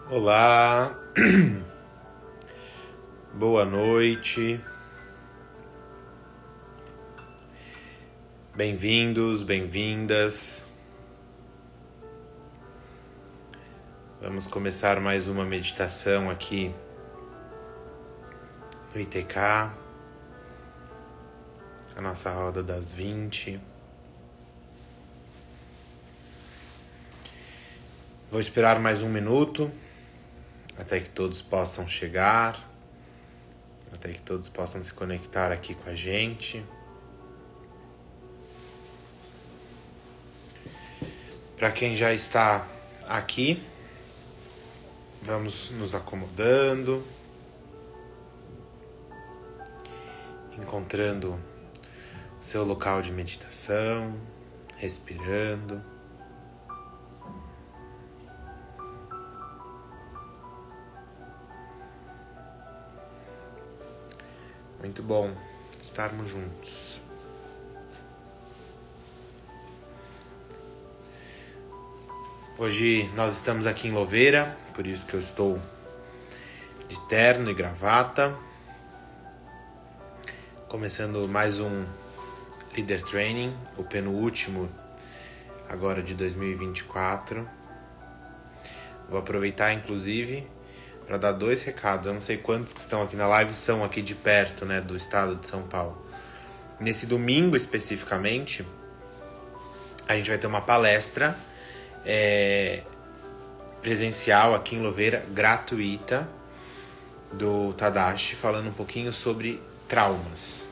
Olá, boa noite, bem-vindos, bem-vindas. Vamos começar mais uma meditação aqui no ITK, a nossa roda das 20. Vou esperar mais um minuto até que todos possam chegar, até que todos possam se conectar aqui com a gente. Para quem já está aqui, vamos nos acomodando, encontrando o seu local de meditação, respirando. Muito bom estarmos juntos. Hoje nós estamos aqui em Louveira, por isso que eu estou de terno e gravata. Começando mais um Leader Training, o penúltimo agora de 2024. Vou aproveitar inclusive para dar 2 recados. Eu não sei quantos que estão aqui na live são aqui de perto, né, do estado de São Paulo. Nesse domingo especificamente, a gente vai ter uma palestra presencial aqui em Louveira, gratuita, do Tadashi, falando um pouquinho sobre traumas.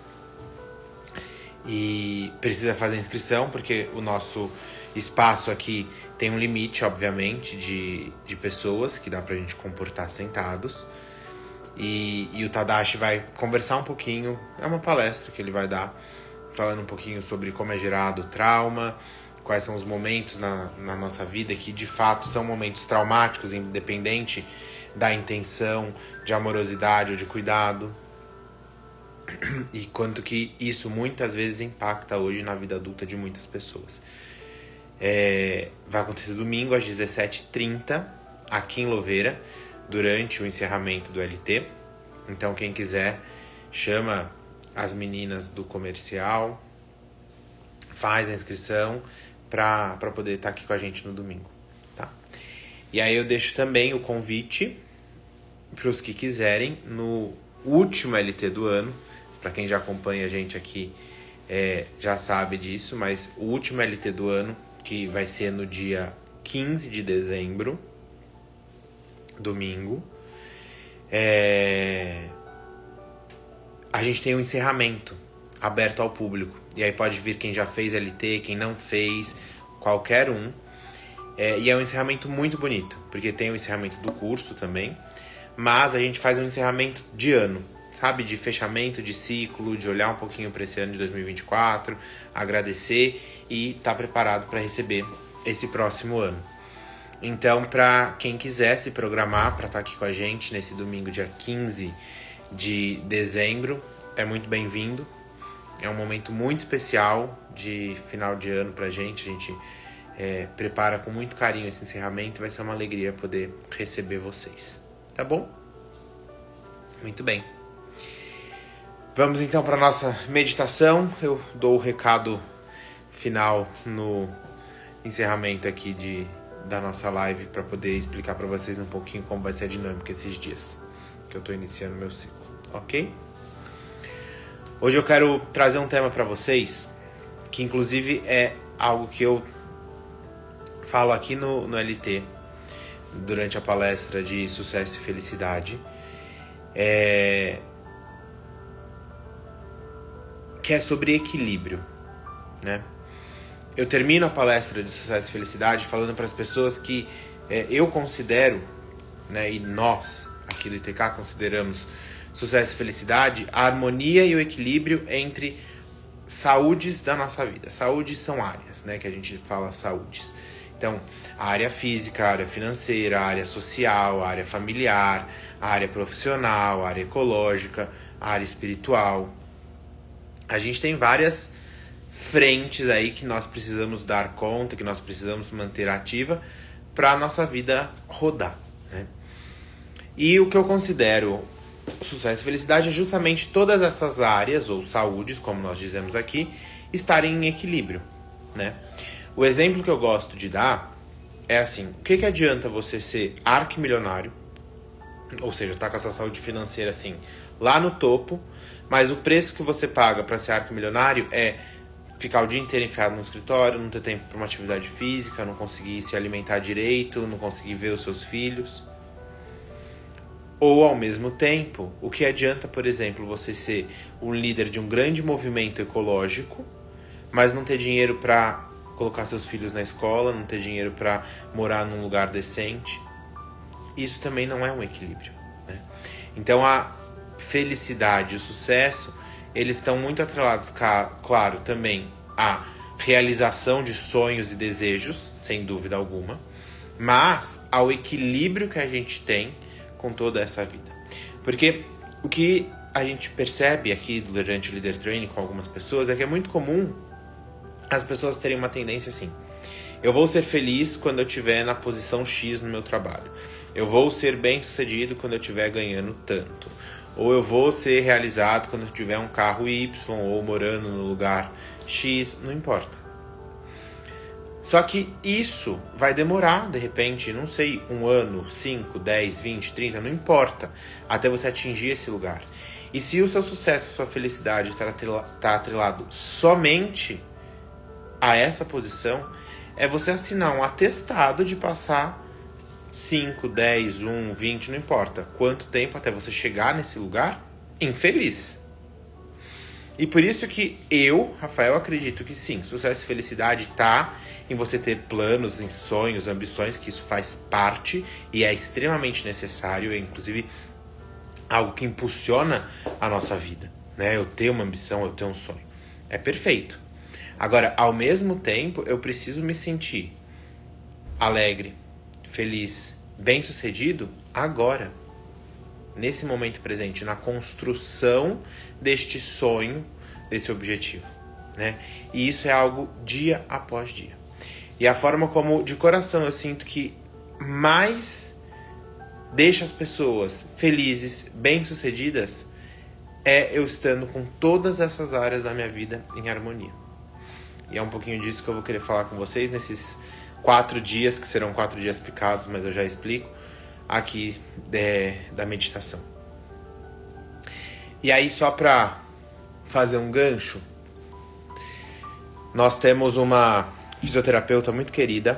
E precisa fazer inscrição, porque o nosso espaço aqui tem um limite, obviamente, de pessoas que dá pra gente comportar sentados. E o Tadashi vai conversar um pouquinho, é uma palestra que ele vai dar, falando um pouquinho sobre como é gerado o trauma, quais são os momentos na nossa vida que de fato são momentos traumáticos, independente da intenção de amorosidade ou de cuidado. E quanto que isso muitas vezes impacta hoje na vida adulta de muitas pessoas. Vai acontecer domingo às 17h30 aqui em Louveira, durante o encerramento do LT. Então quem quiser, chama as meninas do comercial, faz a inscrição para poder estar aqui com a gente no domingo, tá? E aí eu deixo também o convite para os que quiserem, no último LT do ano. Para quem já acompanha a gente aqui já sabe disso, mas o último LT do ano, que vai ser no dia 15 de dezembro, domingo, a gente tem um encerramento aberto ao público. E aí pode vir quem já fez LT, quem não fez, qualquer um. E é um encerramento muito bonito, porque tem o encerramento do curso também, mas a gente faz um encerramento de ano, sabe? De fechamento de ciclo, de olhar um pouquinho para esse ano de 2024, agradecer e estar preparado para receber esse próximo ano. Então, para quem quiser se programar para estar aqui com a gente nesse domingo, dia 15 de dezembro, é muito bem-vindo. É um momento muito especial de final de ano pra gente. A gente prepara com muito carinho esse encerramento. Vai ser uma alegria poder receber vocês. Tá bom? Muito bem. Vamos então para nossa meditação. Eu dou o recado final no encerramento aqui da nossa live para poder explicar para vocês um pouquinho como vai ser a dinâmica esses dias que eu tô iniciando meu ciclo, ok? Hoje eu quero trazer um tema para vocês, que inclusive é algo que eu falo aqui no LT, durante a palestra de Sucesso e Felicidade, que é sobre equilíbrio, né? Eu termino a palestra de Sucesso e Felicidade falando para as pessoas que eu considero, né, e nós aqui do ITK consideramos sucesso e felicidade, a harmonia e o equilíbrio entre saúdes da nossa vida. Saúdes são áreas, né, que a gente fala saúdes. Então, a área física, a área financeira, a área social, a área familiar, a área profissional, a área ecológica, a área espiritual. A gente tem várias frentes aí que nós precisamos dar conta, que nós precisamos manter ativa para a nossa vida rodar, né? E o que eu considero sucesso e felicidade é justamente todas essas áreas, ou saúdes, como nós dizemos aqui, estarem em equilíbrio, né? O exemplo que eu gosto de dar é assim: o que adianta você ser arquimilionário, ou seja, tá com essa saúde financeira assim, lá no topo, mas o preço que você paga para ser arquimilionário é ficar o dia inteiro enfiado no escritório, não ter tempo para uma atividade física, não conseguir se alimentar direito, não conseguir ver os seus filhos. Ou, ao mesmo tempo, o que adianta, por exemplo, você ser um líder de um grande movimento ecológico, mas não ter dinheiro para colocar seus filhos na escola, não ter dinheiro para morar num lugar decente? Isso também não é um equilíbrio, né? Então, a felicidade e o sucesso, eles estão muito atrelados, claro, também à realização de sonhos e desejos, sem dúvida alguma, mas ao equilíbrio que a gente tem com toda essa vida. Porque o que a gente percebe aqui durante o Leader Training com algumas pessoas é que é muito comum as pessoas terem uma tendência assim: eu vou ser feliz quando eu estiver na posição X no meu trabalho, eu vou ser bem sucedido quando eu estiver ganhando tanto, ou eu vou ser realizado quando eu tiver um carro Y, ou morando no lugar X, não importa. Só que isso vai demorar, de repente, não sei, 1 ano, 5, 10, 20, 30, não importa, até você atingir esse lugar. E se o seu sucesso, a sua felicidade está atrelado somente a essa posição, é você assinar um atestado de passar 5, 10, 1, 20, não importa quanto tempo até você chegar nesse lugar infeliz. E por isso que eu, Rafael, acredito que sim, sucesso e felicidade está em você ter planos, em sonhos, ambições, que isso faz parte e é extremamente necessário, é inclusive algo que impulsiona a nossa vida, né? Eu ter uma ambição, eu ter um sonho. É perfeito. Agora, ao mesmo tempo, eu preciso me sentir alegre, feliz, bem-sucedido agora, nesse momento presente, na construção deste sonho, desse objetivo, né? E isso é algo dia após dia. E a forma como, de coração, eu sinto que mais deixa as pessoas felizes, bem-sucedidas, é eu estando com todas essas áreas da minha vida em harmonia. E é um pouquinho disso que eu vou querer falar com vocês nesses 4 dias, que serão 4 dias picados, mas eu já explico aqui da meditação. E aí, só para fazer um gancho, nós temos uma fisioterapeuta muito querida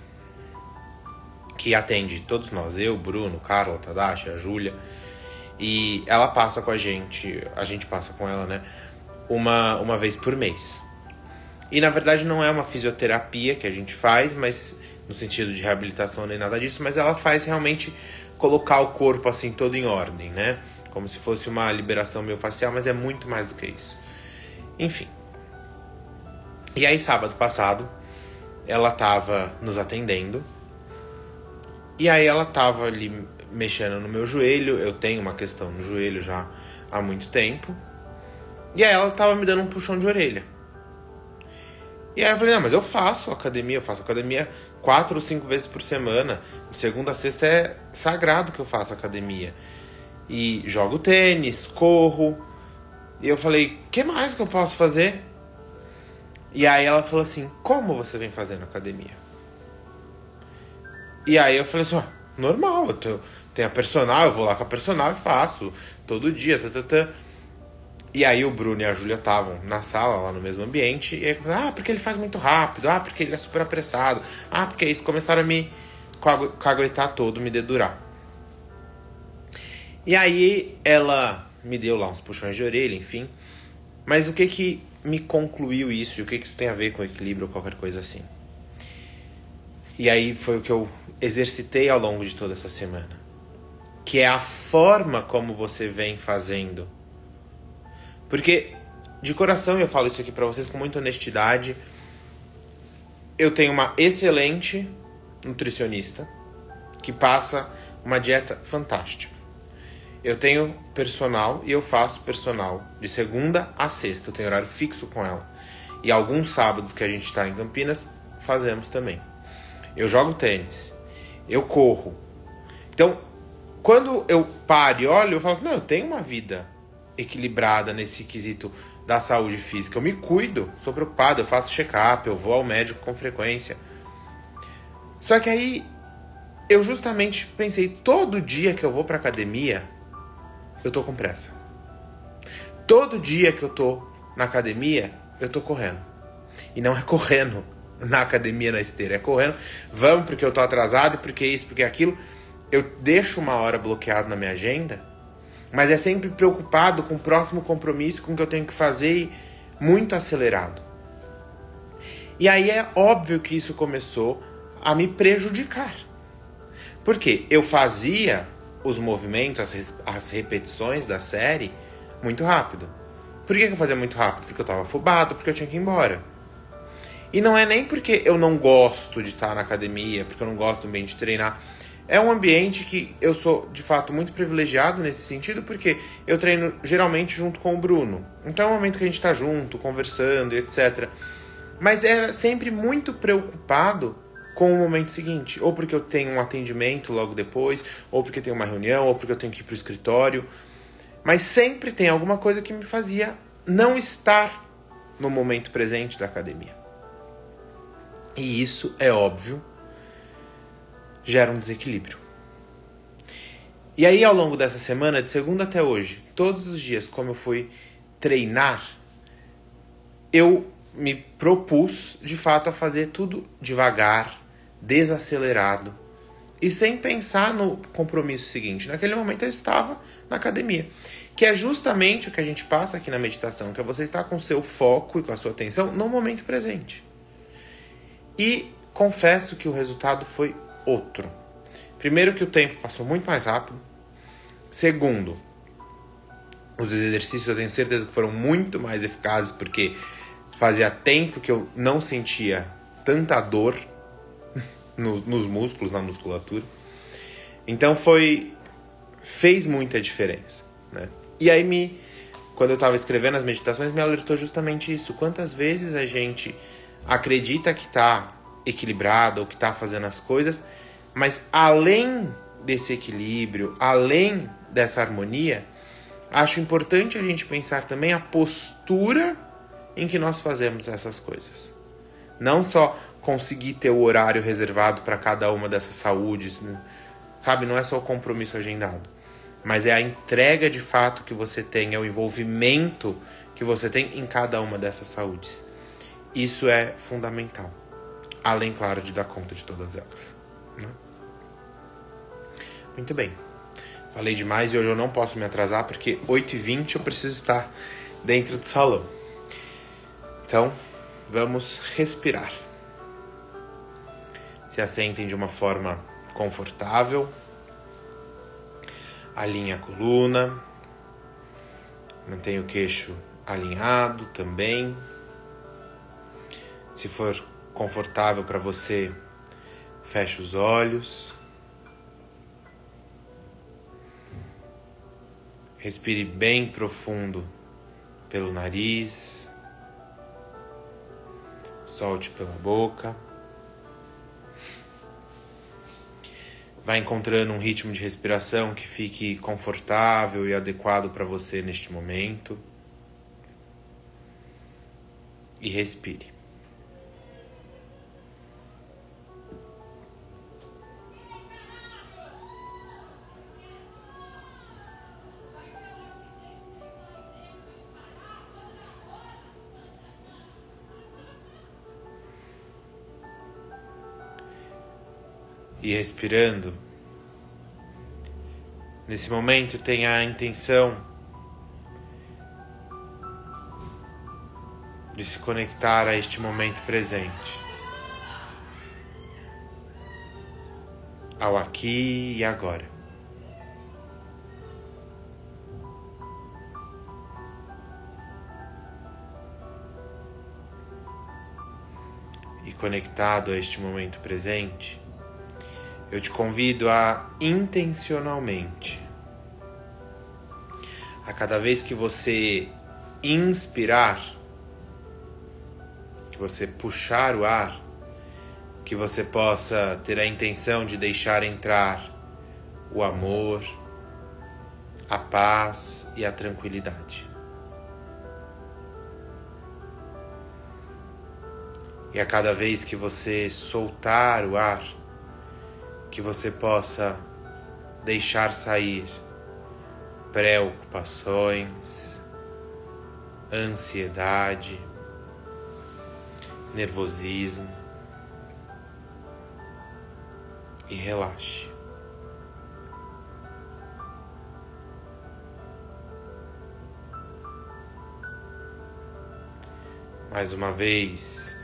que atende todos nós, eu, Bruno, Carla, Tadashi, a Júlia, e ela passa com a gente passa com ela, né, uma vez por mês. E na verdade não é uma fisioterapia que a gente faz, mas no sentido de reabilitação nem nada disso, mas ela faz realmente colocar o corpo assim todo em ordem, né? Como se fosse uma liberação miofascial, mas é muito mais do que isso. Enfim. E aí, sábado passado, ela tava nos atendendo. E aí ela tava ali mexendo no meu joelho. Eu tenho uma questão no joelho já há muito tempo. E aí ela tava me dando um puxão de orelha. E aí eu falei, não, mas eu faço academia 4 ou 5 vezes por semana. De segunda a sexta é sagrado que eu faço academia. E jogo tênis, corro. E eu falei, o que mais que eu posso fazer? E aí ela falou assim, como você vem fazendo academia? E aí eu falei assim, normal, eu tenho a personal, eu vou lá com a personal e faço todo dia, E aí o Bruno e a Júlia estavam na sala, lá no mesmo ambiente, e aí, porque ele faz muito rápido, porque ele é super apressado, porque isso, começaram a me caguetar todo, me dedurar. E aí ela me deu lá uns puxões de orelha, enfim. Mas o que me concluiu isso, e o que isso tem a ver com equilíbrio ou qualquer coisa assim? E aí foi o que eu exercitei ao longo de toda essa semana. Que é a forma como você vem fazendo. Porque, de coração, eu falo isso aqui pra vocês com muita honestidade, eu tenho uma excelente nutricionista que passa uma dieta fantástica. Eu tenho personal e eu faço personal de segunda a sexta. Eu tenho horário fixo com ela. E alguns sábados que a gente tá em Campinas, fazemos também. Eu jogo tênis. Eu corro. Então, quando eu paro e olho, eu falo assim, não, eu tenho uma vida equilibrada nesse quesito da saúde física. Eu me cuido, sou preocupado, eu faço check-up, eu vou ao médico com frequência. Só que aí, eu justamente pensei, todo dia que eu vou pra academia, eu tô com pressa. Todo dia que eu tô na academia, eu tô correndo. E não é correndo na academia, na esteira, é correndo, vamos porque eu tô atrasado, porque isso, porque aquilo. Eu deixo uma hora bloqueada na minha agenda, mas é sempre preocupado com o próximo compromisso, com o que eu tenho que fazer, muito acelerado. E aí é óbvio que isso começou a me prejudicar. Por quê? Eu fazia os movimentos, as repetições da série muito rápido. Por que eu fazia muito rápido? Porque eu estava afobado, porque eu tinha que ir embora. E não é nem porque eu não gosto de estar na academia, porque eu não gosto do ambiente de treinar. É um ambiente que eu sou, de fato, muito privilegiado nesse sentido, porque eu treino geralmente junto com o Bruno. Então é um momento que a gente está junto, conversando, etc. Mas era sempre muito preocupado com o momento seguinte. Ou porque eu tenho um atendimento logo depois, ou porque tenho uma reunião, ou porque eu tenho que ir para o escritório. Mas sempre tem alguma coisa que me fazia não estar no momento presente da academia. E isso, é óbvio, gera um desequilíbrio. E aí, ao longo dessa semana, de segunda até hoje, todos os dias, como eu fui treinar, eu me propus, de fato, a fazer tudo devagar, desacelerado e sem pensar no compromisso seguinte. Naquele momento eu estava na academia, que é justamente o que a gente passa aqui na meditação, que é você estar com o seu foco e com a sua atenção no momento presente. E confesso que o resultado foi outro. Primeiro, que o tempo passou muito mais rápido. Segundo, os exercícios eu tenho certeza que foram muito mais eficazes, porque fazia tempo que eu não sentia tanta dor nos músculos, na musculatura. Então fez muita diferença, né? E aí, quando eu estava escrevendo as meditações, me alertou justamente isso. Quantas vezes a gente acredita que está equilibrado ou que está fazendo as coisas, mas além desse equilíbrio, além dessa harmonia, acho importante a gente pensar também a postura em que nós fazemos essas coisas. Não só conseguir ter o horário reservado para cada uma dessas saúdes, sabe? Não é só o compromisso agendado, mas é a entrega de fato que você tem, é o envolvimento que você tem em cada uma dessas saúdes. Isso é fundamental. Além, claro, de dar conta de todas elas, né? Muito bem. Falei demais e hoje eu não posso me atrasar, porque 8h20 eu preciso estar dentro do salão. Então, vamos respirar. Se assentem de uma forma confortável. Alinhe a coluna. Mantenha o queixo alinhado também. Se for confortável para você, feche os olhos. Respire bem profundo pelo nariz. Solte pela boca. Vai encontrando um ritmo de respiração que fique confortável e adequado para você neste momento. E respire. E respirando, nesse momento tenha a intenção de se conectar a este momento presente, ao aqui e agora. E conectado a este momento presente, eu te convido a intencionalmente, a cada vez que você inspirar, que você puxar o ar, que você possa ter a intenção de deixar entrar o amor, a paz e a tranquilidade. E a cada vez que você soltar o ar, que você possa deixar sair preocupações, ansiedade, nervosismo e relaxe. Mais uma vez,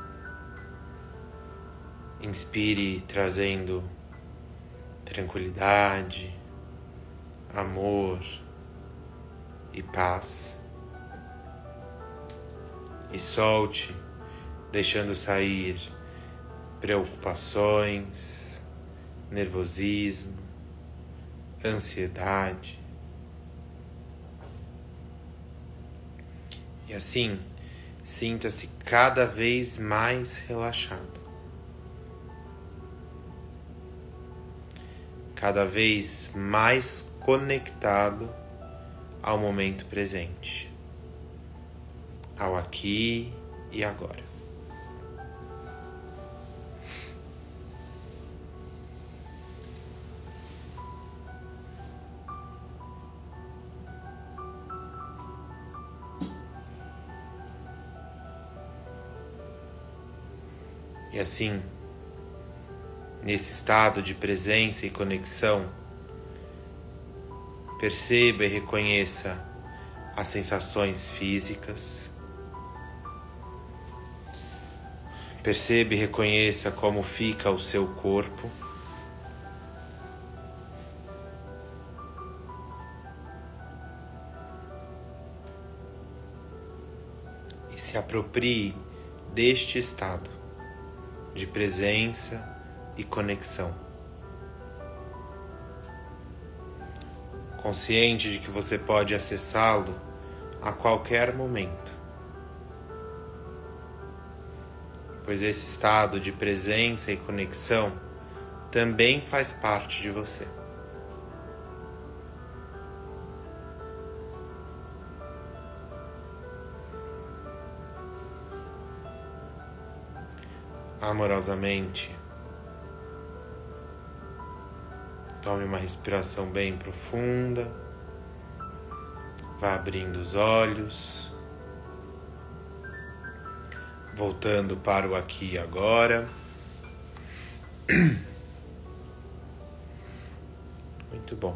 inspire trazendo tranquilidade, amor e paz. E solte, deixando sair preocupações, nervosismo, ansiedade. E assim, sinta-se cada vez mais relaxado. Cada vez mais conectado ao momento presente, ao aqui e agora. E assim, nesse estado de presença e conexão, perceba e reconheça as sensações físicas. Perceba e reconheça como fica o seu corpo. E se aproprie deste estado de presença e conexão. Consciente de que você pode acessá-lo a qualquer momento, pois esse estado de presença e conexão também faz parte de você. Amorosamente, tome uma respiração bem profunda, vá abrindo os olhos, voltando para o aqui e agora. Muito bom.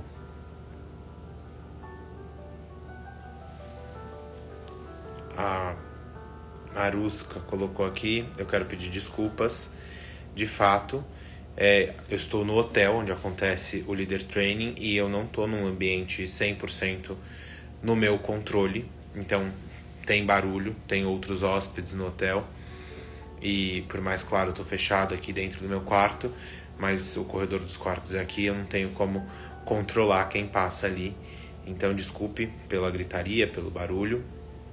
A Maruska colocou aqui, eu quero pedir desculpas. De fato, eu estou no hotel onde acontece o Leader Training e eu não estou num ambiente 100% no meu controle. Então, tem barulho, tem outros hóspedes no hotel. E, por mais claro, eu estou fechado aqui dentro do meu quarto, mas o corredor dos quartos é aqui, eu não tenho como controlar quem passa ali. Então, desculpe pela gritaria, pelo barulho.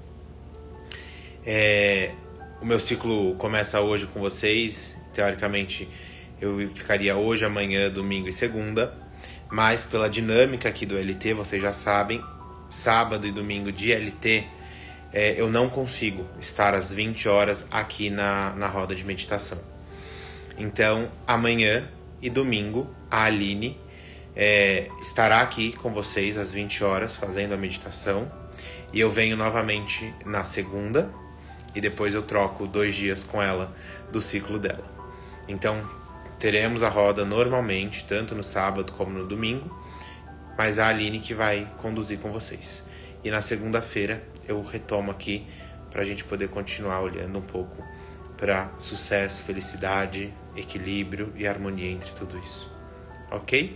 O meu ciclo começa hoje com vocês. Teoricamente, eu ficaria hoje, amanhã, domingo e segunda. Mas pela dinâmica aqui do LT, vocês já sabem, sábado e domingo de LT, eu não consigo estar às 20 horas aqui na roda de meditação. Então, amanhã e domingo, a Aline estará aqui com vocês às 20 horas fazendo a meditação. E eu venho novamente na segunda. E depois eu troco 2 dias com ela do ciclo dela. Então, teremos a roda normalmente, tanto no sábado como no domingo, mas a Aline que vai conduzir com vocês. E na segunda-feira eu retomo aqui para a gente poder continuar olhando um pouco para sucesso, felicidade, equilíbrio e harmonia entre tudo isso. Ok?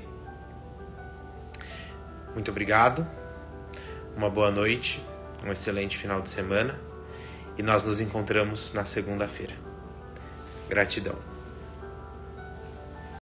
Muito obrigado. Uma boa noite, um excelente final de semana. E nós nos encontramos na segunda-feira. Gratidão.